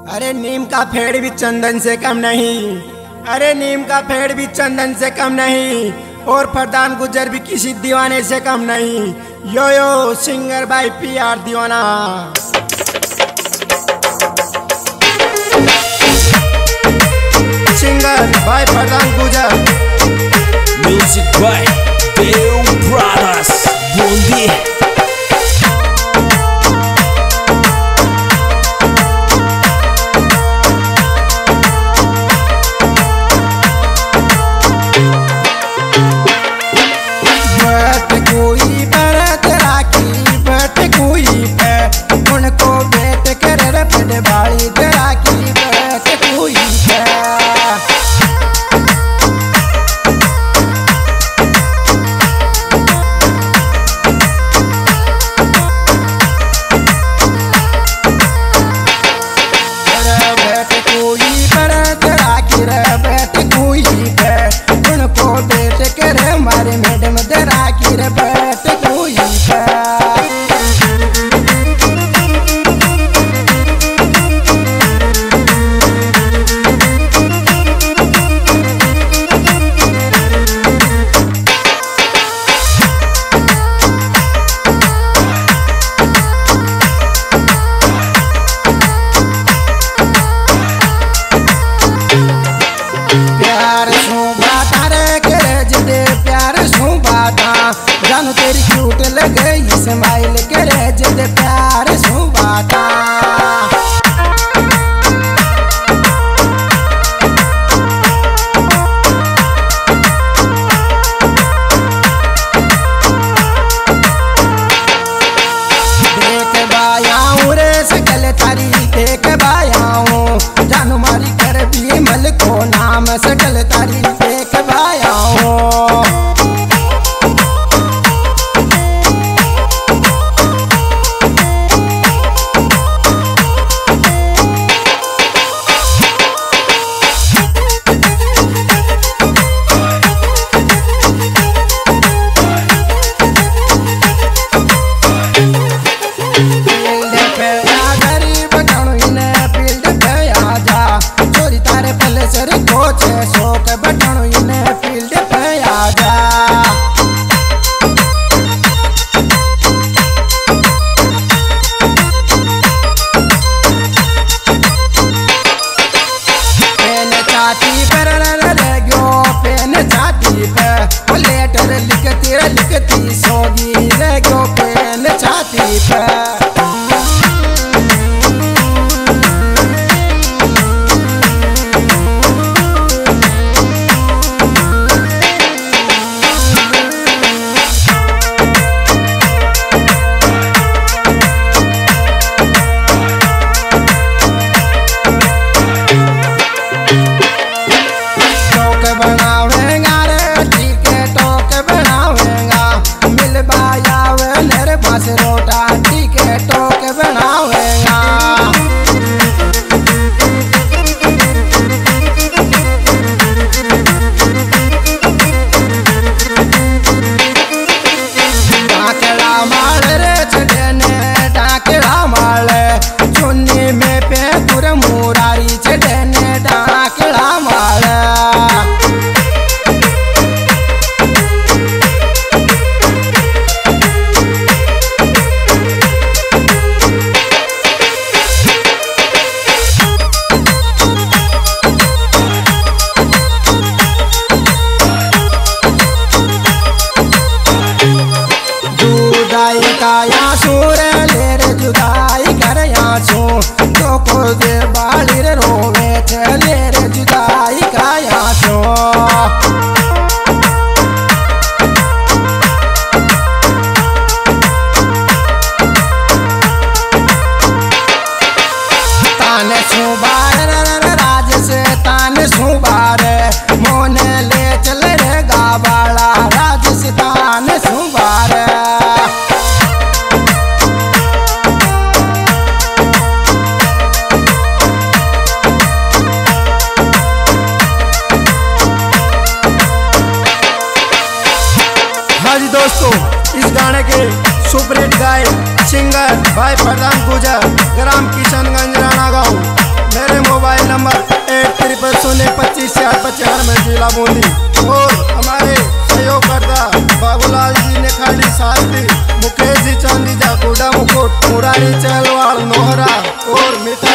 अरे नीम का पेड़ भी चंदन से कम नहीं, अरे नीम का पेड़ भी चंदन से कम नहीं, और प्रधान गुजर भी किसी दीवाने से कम नहीं। यो यो सिंगर भाई PR दीवाना। सिंगर भाई Pradhan Gujjar. Music by Dev brothers Bundi. जानू तेरी क्यूट लगे स्माइल करे जद प्यार सुबाता। देख बायाऊं रे सकल तारी देख बायाऊं, जानू मारी कर भी मल को नाम सकल तारी देख बायाऊं। शौक बटन इन्हें फील्ड पे आजा। पेन छाती पर लगो पेन छाती पे लेटर लिखती सोगी लगो पेन छाती पे। रोटा टिकटों के बनावेगा। डाकड़ा माल रे छड़ने डाकड़ा माल, चुन्नी में पेकुर मुरारी छड़ने डाकड़ा माल। काया सूर लेर जुदाई कर यासू, तो को दे बाली रे रोवे लेर जुदाई का यासू। तान सुबार राज से तान सुबार, मोन ले चल रे गावाला राज से तान सुबार। दोस्तों इस गाने के सुपरहिट गायक सिंगर भाई प्रधान गुजर, ग्राम किशनगंज राणा गाँव। थाने 25/4 में जिला बूंदी। और हमारे सहयोगकर्ता बाबूलाल जी ने खाली साथ दी, मुकेश जी चांदी जा गोडा मुकुट, मुरारी चहलवाल नोहरा और